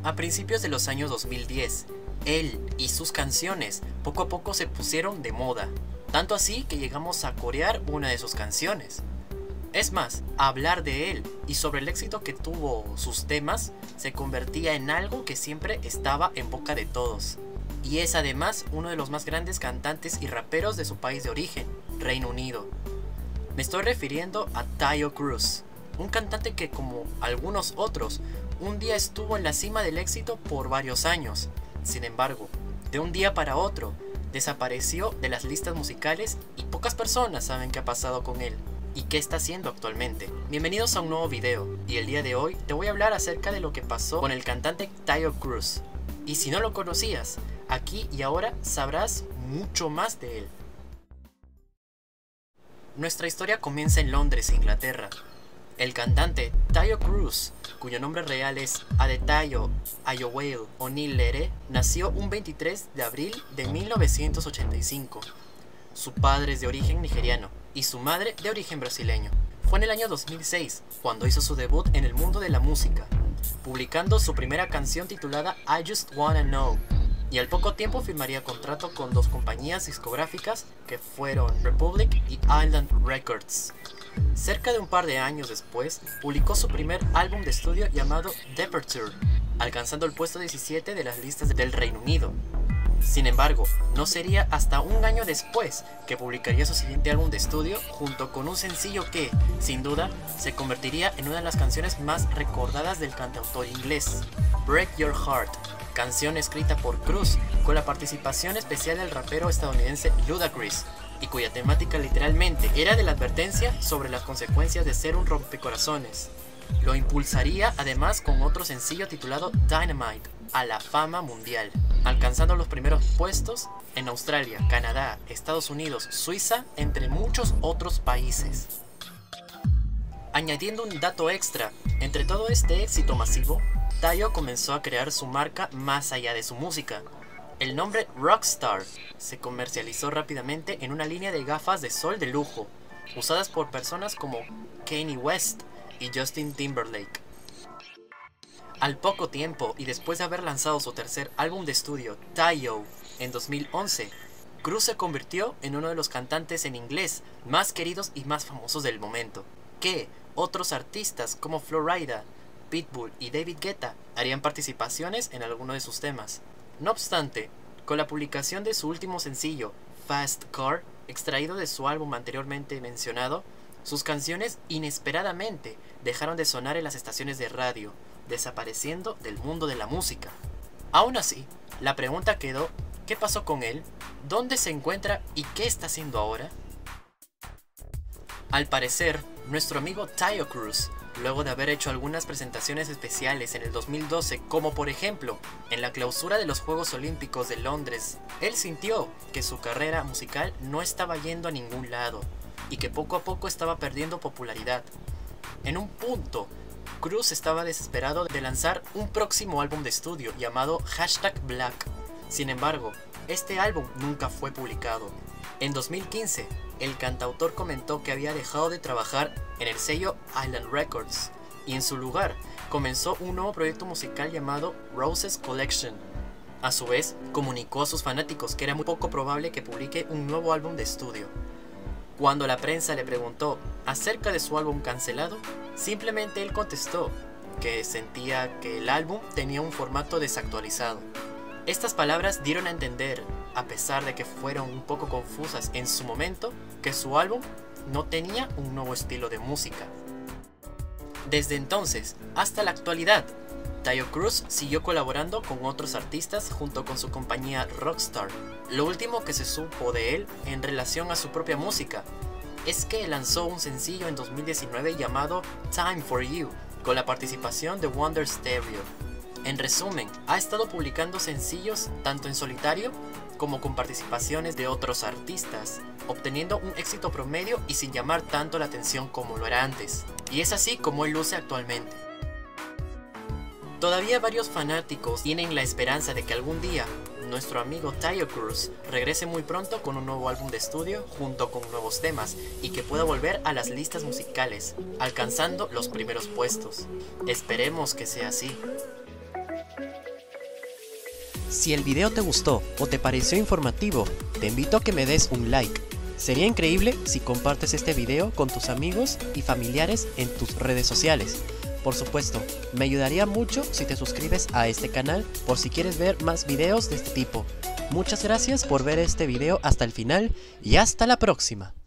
A principios de los años 2010, él y sus canciones poco a poco se pusieron de moda, tanto así que llegamos a corear una de sus canciones. Es más, hablar de él y sobre el éxito que tuvo sus temas se convertía en algo que siempre estaba en boca de todos. Y es además uno de los más grandes cantantes y raperos de su país de origen, Reino Unido. Me estoy refiriendo a Taio Cruz, un cantante que, como algunos otros, un día estuvo en la cima del éxito por varios años. Sin embargo, de un día para otro, desapareció de las listas musicales y pocas personas saben qué ha pasado con él y qué está haciendo actualmente. Bienvenidos a un nuevo video, y el día de hoy te voy a hablar acerca de lo que pasó con el cantante Taio Cruz. Y si no lo conocías, aquí y ahora sabrás mucho más de él. Nuestra historia comienza en Londres, Inglaterra. El cantante Taio Cruz, cuyo nombre real es Adetayo Ayowale Onilere, nació un 23 de abril de 1985. Su padre es de origen nigeriano y su madre de origen brasileño. Fue en el año 2006 cuando hizo su debut en el mundo de la música, publicando su primera canción titulada I Just Wanna Know, y al poco tiempo firmaría contrato con dos compañías discográficas que fueron Republic y Island Records. Cerca de un par de años después, publicó su primer álbum de estudio llamado Departure, alcanzando el puesto 17 de las listas del Reino Unido. Sin embargo, no sería hasta un año después que publicaría su siguiente álbum de estudio junto con un sencillo que, sin duda, se convertiría en una de las canciones más recordadas del cantautor inglés, Break Your Heart, canción escrita por Cruz con la participación especial del rapero estadounidense Ludacris, y cuya temática literalmente era de la advertencia sobre las consecuencias de ser un rompecorazones. Lo impulsaría además con otro sencillo titulado Dynamite a la fama mundial, alcanzando los primeros puestos en Australia, Canadá, Estados Unidos, Suiza, entre muchos otros países. Añadiendo un dato extra, entre todo este éxito masivo, Taio comenzó a crear su marca más allá de su música. El nombre Rockstar se comercializó rápidamente en una línea de gafas de sol de lujo, usadas por personas como Kanye West y Justin Timberlake. Al poco tiempo, y después de haber lanzado su tercer álbum de estudio, Taio, en 2011, Cruz se convirtió en uno de los cantantes en inglés más queridos y más famosos del momento, que otros artistas como Flo Rida, Pitbull y David Guetta harían participaciones en alguno de sus temas. No obstante, con la publicación de su último sencillo, Fast Car, extraído de su álbum anteriormente mencionado, sus canciones inesperadamente dejaron de sonar en las estaciones de radio, desapareciendo del mundo de la música. Aún así, la pregunta quedó: ¿qué pasó con él? ¿Dónde se encuentra y qué está haciendo ahora? Al parecer, nuestro amigo Taio Cruz, luego de haber hecho algunas presentaciones especiales en el 2012, como por ejemplo en la clausura de los Juegos Olímpicos de Londres, él sintió que su carrera musical no estaba yendo a ningún lado y que poco a poco estaba perdiendo popularidad. En un punto, Cruz estaba desesperado de lanzar un próximo álbum de estudio llamado #Black. Sin embargo, este álbum nunca fue publicado. En 2015, el cantautor comentó que había dejado de trabajar en el sello Island Records y en su lugar comenzó un nuevo proyecto musical llamado Roses Collection. A su vez, comunicó a sus fanáticos que era muy poco probable que publique un nuevo álbum de estudio. Cuando la prensa le preguntó acerca de su álbum cancelado, simplemente él contestó que sentía que el álbum tenía un formato desactualizado. Estas palabras dieron a entender, a pesar de que fueron un poco confusas en su momento, que su álbum no tenía un nuevo estilo de música. Desde entonces hasta la actualidad, Taio Cruz siguió colaborando con otros artistas junto con su compañía Rockstar. Lo último que se supo de él en relación a su propia música es que lanzó un sencillo en 2019 llamado Time for You, con la participación de Wonder Stereo. En resumen, ha estado publicando sencillos tanto en solitario como con participaciones de otros artistas, obteniendo un éxito promedio y sin llamar tanto la atención como lo era antes. Y es así como él luce actualmente. Todavía varios fanáticos tienen la esperanza de que algún día nuestro amigo Taio Cruz regrese muy pronto con un nuevo álbum de estudio junto con nuevos temas y que pueda volver a las listas musicales, alcanzando los primeros puestos. Esperemos que sea así. Si el video te gustó o te pareció informativo, te invito a que me des un like. Sería increíble si compartes este video con tus amigos y familiares en tus redes sociales. Por supuesto, me ayudaría mucho si te suscribes a este canal por si quieres ver más videos de este tipo. Muchas gracias por ver este video hasta el final y hasta la próxima.